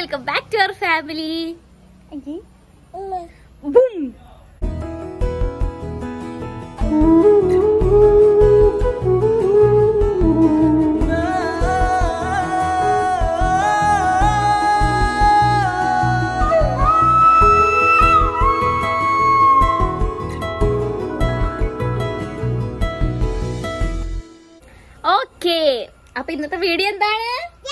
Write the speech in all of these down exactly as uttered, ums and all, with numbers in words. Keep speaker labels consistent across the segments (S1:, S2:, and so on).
S1: welcome back to our family. Okay. Boom. Okay. അപ്പൊ ഇന്നത്തെ video എന്താണ്?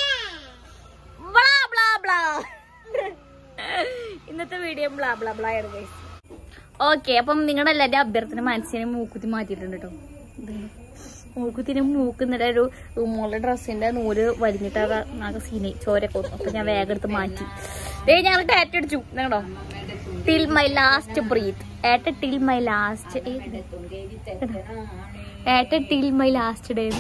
S1: ഇന്നത്തെ വീഡിയോ ബ്ലാ ബ്ലാ ബ്ലാ ആണ് ഗൈസ്. ഓക്കെ, അപ്പം നിങ്ങളുടെ എല്ലാവരുടെ അഭ്യർത്ഥന മനസ്സിനെ മൂക്കുത്തി മാറ്റിയിട്ടുണ്ട് കേട്ടോ. മൂക്കുത്തിന് മൂക്കുന്നിട്ട് ഒരു മോളുടെ ഡ്രസ്സിന്റെ നൂല് വലിഞ്ഞിട്ട് ആകെ സീനായി ചോരൊക്കെ വന്നു. അപ്പൊ ഞാൻ വേഗം എടുത്ത് മാറ്റി. ദേ ഞങ്ങൾ ടാറ്റു അടിച്ചു കേട്ടോ. Till my last breath. ഏട്ട ടിൽ മൈ ലാസ്റ്റ് ഏട്ട till my last day.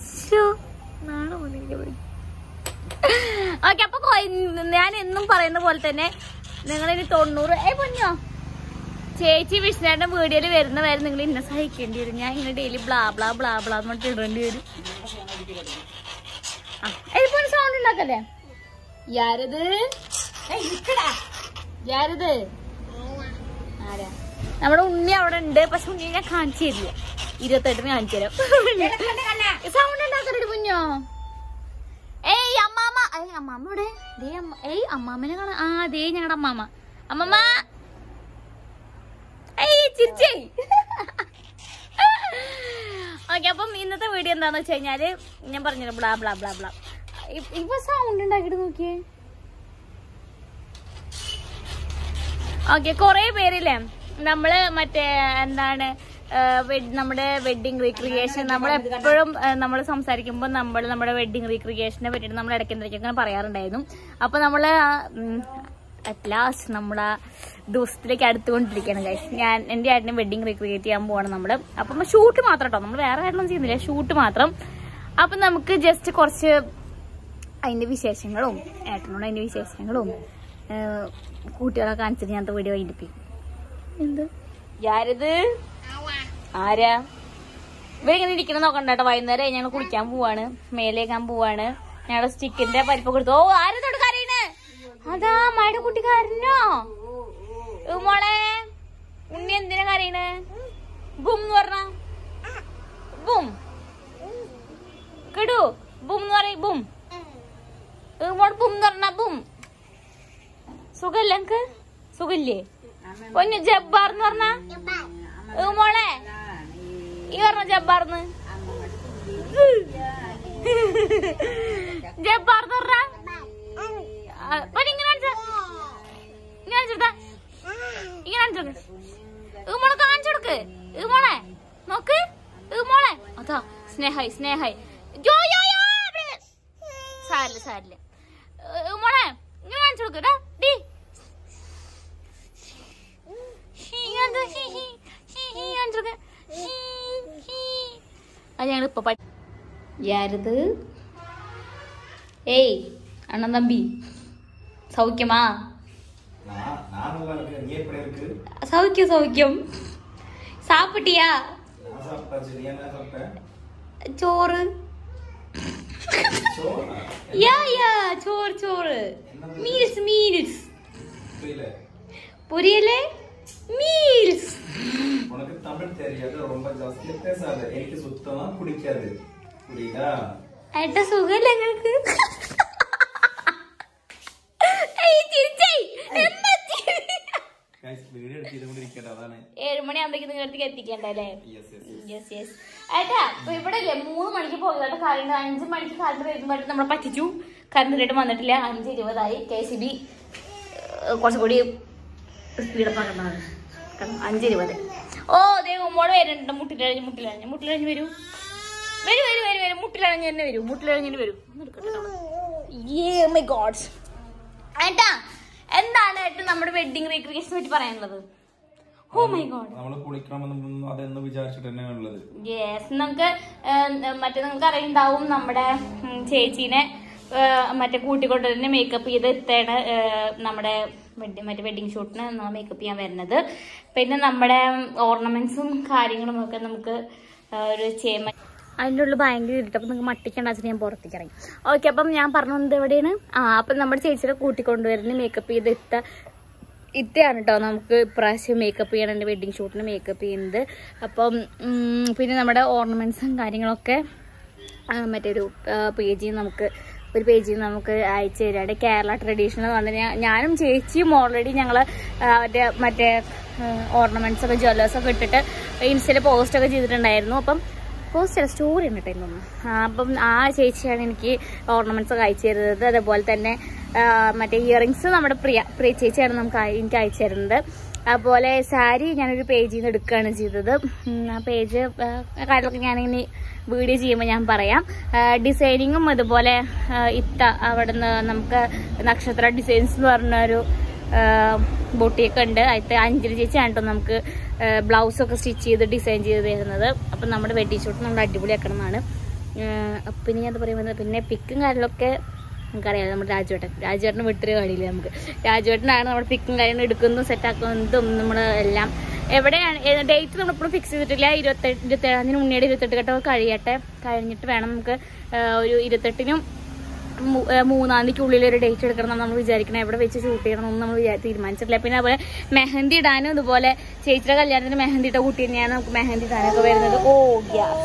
S1: Okay, അപ്പൊ ഞാൻ എന്നും പറയുന്ന പോലെ തന്നെ നിങ്ങളിനി തൊണ്ണൂറ് ഏ പൊന്നോ ചേച്ചി വിഷ്ണുവിന്റെ വീഡിയോയിൽ വരുന്ന വരെ നിങ്ങൾ ഇന്നെ സഹിക്കേണ്ടി വരും. ഞാൻ ഇങ്ങനെ daily blah blah blah blah എന്നിട്ട് ഇടേണ്ടി വരും. ആ സൗണ്ട് ഉണ്ടാക്കല്ലേ? യാരത് യാരത് ആരാ? നമ്മുടെ ഉണ്ണി അവിടെ ഉണ്ട്. പക്ഷെ ഉണ്ണി ഞാൻ കാണിച്ചു തരില്ല. ഇരുപത്തെട്ടിന് കാണിച്ചു തരാം. സൗണ്ട് ഉണ്ടാക്കരുത് കുഞ്ഞോ. ഏയ് അമ്മാമ്മ. ഏയ് അമ്മാമ്മ ഇവിടെ. ഏയ് അമ്മാമ്മനെ കാണാ. ആ ദേ ഞങ്ങളുടെ അമ്മാമ്മ. അമ്മമ്മ ഏയ് ചിരിച്ചേ. ഓക്കെ, അപ്പം ഇന്നത്തെ വീഡിയോ എന്താന്ന് വെച്ച് കഴിഞ്ഞാല് ഞാൻ പറഞ്ഞല്ലോ ബ്ലാ ബ്ലാ ബ്ലാ ബ്ലാ. ഇപ്പൊ സൗണ്ട് ഉണ്ടാക്കിട്ട് നോക്കിയേ. ഓക്കെ, കൊറേ പേരില്ലേ നമ്മള് മറ്റേ എന്താണ് നമ്മുടെ വെഡിങ് റീക്രിയേഷൻ നമ്മളെപ്പോഴും നമ്മൾ സംസാരിക്കുമ്പോൾ നമ്മൾ നമ്മുടെ വെഡിങ് റീക്രിയേഷനെ പറ്റിയിട്ട് നമ്മൾ ഇടയ്ക്കിടയ്ക്ക് അങ്ങനെ പറയാറുണ്ടായിരുന്നു. അപ്പൊ നമ്മള് അറ്റ് ലാസ്റ്റ് നമ്മളെ ദിവസത്തിലേക്ക് അടുത്തുകൊണ്ടിരിക്കുകയാണ് ഗൈസ്. ഞാൻ എൻ്റെ ഏട്ടനെ വെഡിങ് റീക്രിയേറ്റ് ചെയ്യാൻ പോവാണ് നമ്മള്. അപ്പം ഷൂട്ട് മാത്രം കേട്ടോ, നമ്മൾ വേറെ കാര്യങ്ങളൊന്നും ചെയ്യുന്നില്ല, ഷൂട്ട് മാത്രം. അപ്പൊ നമുക്ക് ജസ്റ്റ് കുറച്ച് അതിന്റെ വിശേഷങ്ങളും ഏട്ടനോട് അതിന്റെ വിശേഷങ്ങളും കുട്ടികളെ കാണിച്ചിട്ട് ഞാൻ വീഡിയോ വൈകിപ്പിക്കും. എന്ത് യാരത് ആരാ ഇവരിങ്ങനെ ഇരിക്കണം നോക്കണ്ട കേട്ടോ. വൈകുന്നേരം ഞങ്ങൾ കുളിക്കാൻ പോവാണ്, മേലേക്കാൻ പോവാണ്. ഞങ്ങളുടെ സ്റ്റിക്കിന്റെ പരിപ്പ് കൊടുത്തു. ഓ ആരും തൊട്ട് കരയണ്. അതാ മഴ കുട്ടി കരഞ്ഞോ മോളെ? ഉണ്ണി എന്തിനാ കരയണ്? ബും എന്ന് പറഞ്ഞ ബും കിടു ബും എന്ന് പറയും. ബും മോള് ബും എന്ന് പറഞ്ഞ ബും. സുഖല്ലേ എനിക്ക്? സുഖല്ലേ? പൊന്നു ജബ്ബാർ എന്ന് പറഞ്ഞ മോളെ ഈ പറഞ്ഞ ജബ്ബാർന്ന് ജബ്ബാർ എന്ന് പറഞ്ഞ ഇങ്ങനെ കാണിച്ചെടുത്ത ഇങ്ങനെ കാണിച്ചെടുക്ക്. മോളെ കാണിച്ചു കൊടുക്ക്. മോളെ നോക്ക്. മോളെ അതാ സ്നേഹായി സ്നേഹായി. സാരില്ല സാരില്ല. മോളെ ഇങ്ങനെ കാണിച്ചു കൊടുക്ക്. ഡി അത് ഞങ്ങൾ ഇപ്പൊ യാരത്. ഏയ് അണ്ണൻ തമ്പി സൗഖ്യമാ? സൗഖ്യം സൗഖ്യം. സാപ്പിട്ടിയാ? ചോറ് യാ യാ ചോറ് ചോറ്. മീൽസ് മീൽസ് പുരിയല്ലേ? மீல்ஸ்.
S2: உனக்கு தமிழ் தெரியாது, ரொம்ப ஜாஸ்தியா பேசாத. எனக்கு சுத்தமா பிடிக்காது. புரியுதா?
S1: ஐட்ட சுகல உங்களுக்கு. ஏய் ചിരിച്ചേ. എന്താ ചിരി?
S2: ഗയ്സ് വീഡിയോ എടുത്ത് ഇതുകൊണ്ടിരിക്കട്ടെ. അതാണ്
S1: ഏഴ് മണി ആകുമ്പോഴേക്കും നിങ്ങൾ അടുത്തേക്ക് എത്തിക്കണ്ടല്ലേ?
S2: Yes yes
S1: yes yes. ഏട്ടാ ഇവിടെ ഇല്ലേ മൂന്ന് മണിക്ക് പോയതായിട്ട് കറണ്ട് അഞ്ച് മണിക്ക് കറണ്ട് വരുമ്പോഴേക്കും നമ്മളെ പറ്റിച്ചു. കറണ്ട് റേറ്റ് വന്നിട്ടില്ല. അഞ്ച് ഇരുപതായി. കെ സി ബി കുറച്ചുകൂടി സ്പീഡപ്പാക്കണ്ടാണ്. അഞ്ച് ഇരുപത്. ഓ ദേ ഉമ്മോടെ വരുന്നുണ്ട്. മുട്ടിലഴിഞ്ഞ് മുട്ടിലഴിഞ്ഞ് മുട്ടിലഴിഞ്ഞ് വരൂ വരൂ വരൂ വരൂ വരും. മുട്ടിലഴിഞ്ഞ് തന്നെ വരൂ. മുട്ടിലഴിഞ്ഞ് വരൂ. My god. ഏട്ടാ എന്താണ് ഏട്ടൻ നമ്മുടെ വെഡിങ് റീക്രിയേഷനെ പറ്റി പറയാനുള്ളത്? Oh my god.
S2: നമ്മൾ കുളിക്കണമെന്ന് അതെന്ന് വിചാരിച്ചിട്ട് തന്നെയാണുള്ളത്.
S1: യെസ്. നമുക്ക് മറ്റേ നിങ്ങൾക്ക് അറിയുണ്ടാവും നമ്മുടെ ചേച്ചീനെ മറ്റേ കൂട്ടിക്കൊണ്ടുവരുന്ന മേക്കപ്പ് ചെയ്ത് എത്താണ് നമ്മുടെ മറ്റേ വെഡിങ് ഷൂട്ടിന് മേക്കപ്പ് ചെയ്യാൻ വരുന്നത്. പിന്നെ നമ്മുടെ ഓർണമെന്റ്സും കാര്യങ്ങളും ഒക്കെ നമുക്ക് ഒരു ചേമ അതിൻ്റെ ഉള്ളിൽ ഭയങ്കര ഇരുട്ട്. അപ്പം നിങ്ങൾക്ക് മട്ടിക്കണ്ടാച്ചിട്ട് ഞാൻ പുറത്തേക്ക് ഇറങ്ങി. ഓക്കെ, അപ്പം ഞാൻ പറഞ്ഞത് എവിടെയാണ്? ആ അപ്പം നമ്മുടെ ചേച്ചിയുടെ കൂട്ടിക്കൊണ്ടുവരുന്ന മേക്കപ്പ് ചെയ്ത് ഇത്ത ഇത്രയാണ് കേട്ടോ നമുക്ക് ഇപ്രാവശ്യം മേക്കപ്പ് ചെയ്യണം, എൻ്റെ വെഡ്ഡിങ് ഷൂട്ടിന് മേക്കപ്പ് ചെയ്യുന്നത്. അപ്പം പിന്നെ നമ്മുടെ ഓർണമെൻറ്റ്സും കാര്യങ്ങളൊക്കെ മറ്റൊരു പേജിൽ നമുക്ക് ഒരു പേജിൽ നമുക്ക് അയച്ചു തരാണ്ട് കേരള ട്രഡീഷണൽ വന്നിട്ട് ഞാനും ചേച്ചിയും ഓൾറെഡി ഞങ്ങൾ മറ്റേ മറ്റേ ഓർണമെൻറ്റ്സൊക്കെ ജ്വല്ലേഴ്സൊക്കെ ഇട്ടിട്ട് ഇൻസ്റ്റയിൽ പോസ്റ്റൊക്കെ ചെയ്തിട്ടുണ്ടായിരുന്നു. അപ്പം പോസ്റ്റ് സ്റ്റോറി ഉണ്ടിട്ടായിരുന്നു. അപ്പം ആ ചേച്ചിയാണ് എനിക്ക് ഓർണമെൻറ്റ്സ് ഒക്കെ അയച്ചു തരുന്നത്. അതേപോലെ തന്നെ മറ്റേ ഇയറിങ്സ് നമ്മുടെ പ്രിയ പ്രിയ ചേച്ചിയാണ് നമുക്ക് എനിക്ക് അയച്ചു തരുന്നത്. അതുപോലെ സാരി ഞാനൊരു പേജിൽ നിന്ന് എടുക്കുകയാണ് ചെയ്തത്. ആ പേജ് കാര്യങ്ങളൊക്കെ ഞാനിങ്ങനെ വീഡിയോ ചെയ്യുമ്പോൾ ഞാൻ പറയാം. ഡിസൈനിങ്ങും അതുപോലെ ഇത്ത അവിടെ നിന്ന് നമുക്ക് നക്ഷത്ര ഡിസൈൻസ് എന്ന് പറഞ്ഞൊരു ബൊട്ടിയൊക്കെ ഉണ്ട്. അതിൽ അഞ്ജലി ചേച്ചിയാണ് കേട്ടോ നമുക്ക് ബ്ലൗസൊക്കെ സ്റ്റിച്ച് ചെയ്ത് ഡിസൈൻ ചെയ്ത് തരുന്നത്. അപ്പം നമ്മുടെ വെഡ്ഡിങ് ഷൂട്ട് നമ്മൾ അടിപൊളിയാക്കണം എന്നാണ്. പിന്നെ ഞാൻ പറയുന്നത് പിന്നെ പിക്കും കാര്യങ്ങളൊക്കെ നമുക്കറിയാം. നമ്മുടെ രാജുവേട്ടൻ രാജുവേട്ടന് വിട്ടൊരു കളിയില്ല നമുക്ക്. രാജുവേട്ടനാണ് നമ്മുടെ പിക്കും കാര്യങ്ങളും എടുക്കുന്നതും സെറ്റാക്കുന്നതും നമ്മൾ എല്ലാം. എവിടെയാണ് ഡേറ്റ് നമ്മളിപ്പോഴും ഫിക്സ് ചെയ്തിട്ടില്ല. ഇരുപത്തെട്ട് ഇരുപത്തേഴാം തീയതി ഉണ്ണിയുടെ ഇരുപത്തെട്ട് ഘട്ടം കഴിയട്ടെ. കഴിഞ്ഞിട്ട് വേണം നമുക്ക് ഒരു ഇരുപത്തെട്ടിനും മൂന്നാം തീയതിക്കുള്ളിൽ ഒരു ഡേറ്റ് എടുക്കണം നമ്മൾ വിചാരിക്കണം. എവിടെ വെച്ച് ഷൂട്ട് ചെയ്യണം എന്നൊന്നും നമ്മൾ തീരുമാനിച്ചിട്ടില്ല. പിന്നെ അതുപോലെ മെഹന്തി ഇടാനും ഇതുപോലെ ചേച്ചിയുടെ കല്യാണത്തിന് മെഹന്തി ഇട്ട കുട്ടി തന്നെയാണ് നമുക്ക് മെഹന്തി ഇടാനൊക്കെ വരുന്നത്. ഓ ഗ്യാസ്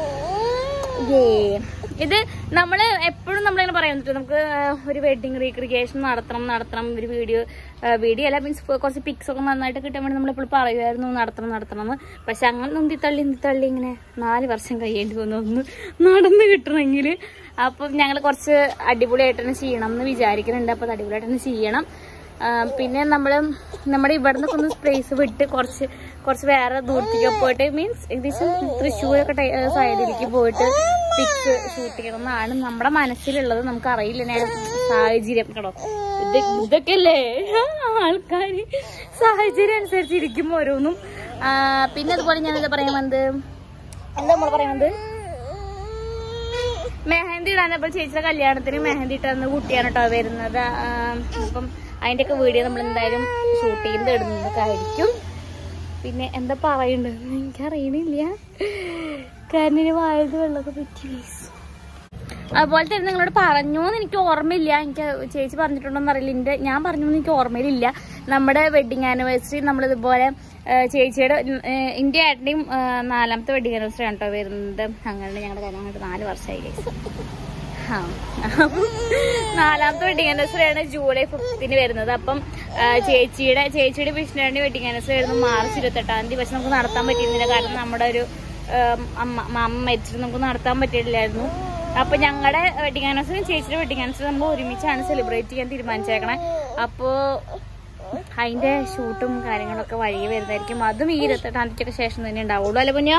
S1: ഇത് നമ്മൾ എപ്പോഴും നമ്മളിങ്ങനെ പറയുന്നുണ്ട് നമുക്ക് ഒരു വെഡ്ഡിങ് റീക്രിയേഷൻ നടത്തണം നടത്തണം ഒരു വീഡിയോ വീഡിയോ അല്ല മീൻസ് കുറച്ച് പിക്സ് ഒക്കെ നന്നായിട്ട് കിട്ടാൻ വേണ്ടി നമ്മളെപ്പോഴും പറയുമായിരുന്നു നടത്തണം നടത്തണം എന്ന്. പക്ഷെ അങ്ങനെ നന്ദി തള്ളി നന്ദി തള്ളി ഇങ്ങനെ നാല് വർഷം കഴിയേണ്ടി വന്നു ഒന്ന് നടന്ന് കിട്ടണമെങ്കിൽ. അപ്പം ഞങ്ങൾ കുറച്ച് അടിപൊളിയായിട്ട് തന്നെ ചെയ്യണം എന്ന് വിചാരിക്കുന്നുണ്ട്. അപ്പോൾ അത് അടിപൊളിയായിട്ട് തന്നെ ചെയ്യണം. പിന്നെ നമ്മൾ നമ്മുടെ ഇവിടെ നിന്നൊക്കെ ഒന്ന് സ്പേസ് വിട്ട് കുറച്ച് കുറച്ച് വേറെ ദൂരത്തേക്ക് പോയിട്ട് മീൻസ് ഏകദേശം തൃശ്ശൂരൊക്കെ സൈഡിലേക്ക് പോയിട്ട് പിക്സ് ഷൂട്ട് ചെയ്യണം എന്നാണ് നമ്മുടെ മനസ്സിലുള്ളത്. നമുക്കറിയില്ല ഞാൻ സാഹചര്യം കേട്ടോ. ഇത് ഇതൊക്കെ അല്ലേ ആൾക്കാർ സാഹചര്യം അനുസരിച്ചിരിക്കും ഓരോന്നും. പിന്നെ അതുപോലെ ഞാനെന്താ പറയുന്നത് എന്താ നമ്മൾ പറയുന്നത് മെഹന്തി ഇടാനപ്പോൾ ചേച്ചിയുടെ കല്യാണത്തിന് മെഹന്തി ഇട്ടുന്ന കുട്ടിയാണ് കേട്ടോ വരുന്നത്. അപ്പം അതിൻ്റെയൊക്കെ വീഡിയോ നമ്മൾ എന്തായാലും ഷൂട്ട് ചെയ്ത് ഇടുന്നതൊക്കെ ആയിരിക്കും. പിന്നെ എന്താ പറയണ്ടത് എനിക്കറിയണില്ല, കാരണം ഇനി വായത് വെള്ളമൊക്കെ പറ്റി. അതുപോലെ തന്നെ നിങ്ങളോട് പറഞ്ഞു എന്ന് എനിക്ക് ഓർമ്മയില്ല. എനിക്ക് ചേച്ചി പറഞ്ഞിട്ടുണ്ടോന്ന് അറിയില്ല. എൻ്റെ ഞാൻ പറഞ്ഞു എന്ന് എനിക്ക് ഓർമ്മയിലില്ല. നമ്മുടെ വെഡ്ഡിങ് ആനിവേഴ്സറി നമ്മളിതുപോലെ ചേച്ചിയുടെ എൻ്റെ ഏട്ടൻ്റെയും നാലാമത്തെ വെഡ്ഡിങ് ആനിവേഴ്സറി ആണ് കേട്ടോ വരുന്നത്. അങ്ങനെ ഞങ്ങളുടെ കല്യാണം കഴിഞ്ഞിട്ട് നാല് വർഷമായി. ആ നാലാമത്തെ വെഡ്ഡിങ് ആനിവേഴ്സറിയാണ് ജൂലൈ ഫിഫ്ത്തിന് വരുന്നത്. അപ്പം ചേച്ചിയുടെ ചേച്ചിയുടെ വിഷ്ണുവിന്റെ വെഡ്ഡിങ് ആനിവേഴ്സറി ആയിരുന്നു മാർച്ച് ഇരുപത്തെട്ടാം തീയതി. പക്ഷെ നമുക്ക് നടത്താൻ പറ്റിയിരുന്നില്ല, കാരണം നമ്മുടെ ഒരു അമ്മ അമ്മ മരിച്ചിട്ട് നമുക്ക് നടത്താൻ പറ്റിയിട്ടില്ലായിരുന്നു. അപ്പൊ ഞങ്ങളുടെ വെഡ്ഡിങ് ആനിവേഴ്സറിയും ചേച്ചിയുടെ വെഡ്ഡിങ് ആനിവേഴ്സറി നമ്മൾ ഒരുമിച്ചാണ് സെലിബ്രേറ്റ് ചെയ്യാൻ തീരുമാനിച്ചേക്കണേ. അപ്പോ അതിന്റെ ഷൂട്ടും കാര്യങ്ങളൊക്കെ വഴിയെ വരുന്നതായിരിക്കും. അതും ഈ ഇരുപത്തെട്ടാം തീയതിക്കൊക്കെ ശേഷം തന്നെ ഉണ്ടാവുള്ളൂ അല്ലെ പൊന്നോ?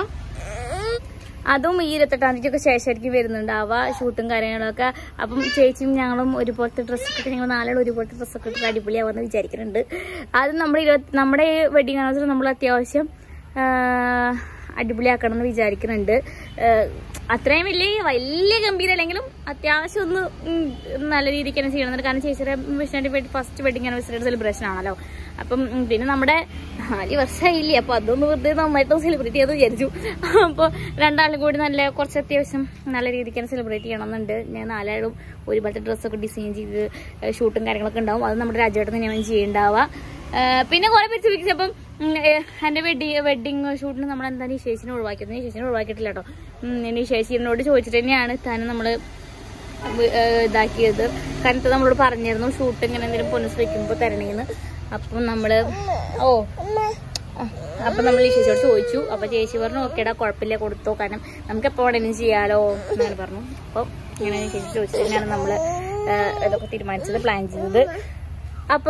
S1: അതും ഈ ഇരുപത്തെട്ടാം തീയതിക്കൊക്കെ ശേഷമായിരിക്കും വരുന്നുണ്ടാവുക ഷൂട്ടും കാര്യങ്ങളൊക്കെ. അപ്പം ചേച്ചിയും ഞങ്ങളും ഒരുപോലത്തെ ഡ്രസ്സൊക്കെ ഇട്ട് ഞങ്ങൾ നാളുകൾ ഒരുപോലത്തെ ഡ്രസ്സൊക്കെ ഇട്ട് അടിപൊളിയാവുമെന്ന് വിചാരിക്കുന്നുണ്ട്. അത് നമ്മുടെ ഇരുപത്തി നമ്മുടെ വെഡിങ് ആനിവേഴ്സറി നമ്മൾ അത്യാവശ്യം അടിപൊളിയാക്കണം എന്ന് വിചാരിക്കുന്നുണ്ട്. അത്രയും വലിയ വലിയ ഗംഭീരം അല്ലെങ്കിലും അത്യാവശ്യം ഒന്ന് നല്ല രീതിക്ക് തന്നെ ചെയ്യണമെന്നുണ്ട്. കാരണം ചേച്ചിയുടെ വിഷ്ണുവിന്റെ ഫസ്റ്റ് വെഡിങ് ആനിവേഴ്സറിയുടെ സെലിബ്രേഷൻ ആണല്ലോ. അപ്പം പിന്നെ നമ്മുടെ നാല് വർഷമായില്ലേ, അപ്പൊ അതൊന്ന് വെറുതെ നന്നായിട്ട് സെലിബ്രേറ്റ് ചെയ്ത് വിചാരിച്ചു. അപ്പോൾ രണ്ടാളും കൂടി നല്ല കുറച്ച് അത്യാവശ്യം നല്ല രീതിക്ക് തന്നെ സെലിബ്രേറ്റ് ചെയ്യണമെന്നുണ്ട്. ഞാൻ നാലാളും ഒരുപാട് ഡ്രസ്സൊക്കെ ഡിസൈൻ ചെയ്ത് ഷൂട്ടും കാര്യങ്ങളൊക്കെ ഉണ്ടാവും. അത് നമ്മുടെ രാജ്യമായിട്ട് തന്നെയാണ് ചെയ്യുന്നുണ്ടാവുക. പിന്നെ കുറെ പേര് ചോദിക്കും അപ്പം എന്റെ വെഡിങ് വെഡിങ് ഷൂട്ടിന് നമ്മൾ എന്താ നിശേഷിനെ ഒഴിവാക്കിയത്? നിശേഷിനെ ഒഴിവാക്കിയിട്ടില്ല കേട്ടോ. നിശേഷിനോട് ചോദിച്ചിട്ട് തന്നെയാണ് തന്നെ നമ്മള് ഇതാക്കിയത്. കാരണം നമ്മളോട് പറഞ്ഞിരുന്നു ഷൂട്ട് ഇങ്ങനെ എന്തെങ്കിലും പൊന്നിസ് വെക്കുമ്പോ തരണേന്ന്. അപ്പം നമ്മള് ഓ അപ്പൊ നമ്മൾ നിശേഷിയോട് ചോദിച്ചു. അപ്പൊ ചേച്ചി പറഞ്ഞു ഓക്കേടാ കുഴപ്പമില്ല കൊടുത്തോ, കാരണം നമുക്ക് എപ്പോ വേണമെങ്കിലും ചെയ്യാലോ എന്നാണ് പറഞ്ഞു. അപ്പൊ ഇങ്ങനെ നിശേഷി ചോദിച്ചിട്ട് തന്നെയാണ് നമ്മള് ഇതൊക്കെ തീരുമാനിച്ചത്, പ്ലാൻ ചെയ്തത്. അപ്പോ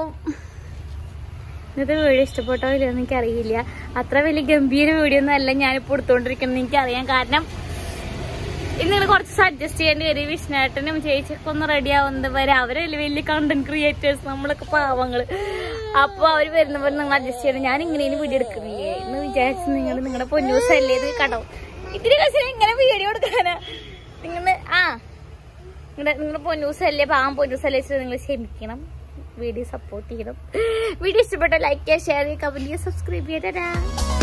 S1: ഇന്നത്തെ വീഡിയോ ഇഷ്ടപ്പെട്ടോ ഇല്ലയോ എന്ന് എനിക്കറിയില്ല. അത്ര വലിയ ഗംഭീര വീഡിയോ ഒന്നും അല്ല ഞാനിപ്പോൾ എടുത്തുകൊണ്ടിരിക്കുന്നത് എനിക്കറിയാം. കാരണം ഇന്ന് നിങ്ങൾ കുറച്ച് സജസ്റ്റ് ചെയ്യേണ്ടി വരും. വിഷ്ണുവേട്ടനും ചേച്ചിയൊക്കെ ഒന്ന് റെഡി ആവുന്നത് വരെ അവരെ വലിയ വലിയ കണ്ടന്റ് ക്രിയേറ്റേഴ്സ്, നമ്മളൊക്കെ പാവങ്ങള്. അപ്പൊ അവര് വരുന്നവരെ നിങ്ങൾ അഡ്ജസ്റ്റ് ചെയ്യണം. ഞാൻ ഇങ്ങനെ വീഡിയോ എടുക്കുന്നില്ലേ എന്ന് വിചാരിച്ച് നിങ്ങൾ നിങ്ങളുടെ പൊന്നൂസ് അല്ലേ ഇത് കടോ ഇത്തിരി കശം ഇങ്ങനെ വീഡിയോ എടുക്കാനാ നിങ്ങള് ആ നിങ്ങളുടെ നിങ്ങളുടെ പൊന്നൂസ് അല്ലേ പാവം പൊന്നൂസ് അല്ലേ നിങ്ങൾ ക്ഷമിക്കണം. വീഡിയോ സപ്പോർട്ട് ചെയ്യണം. വീഡിയോ ഇഷ്ടപ്പെട്ട ലൈക്ക് ചെയ്യുക, ഷെയർ ചെയ്യുക, കമന്റ് ചെയ്യുക, സബ്സ്ക്രൈബ് ചെയ്യുക.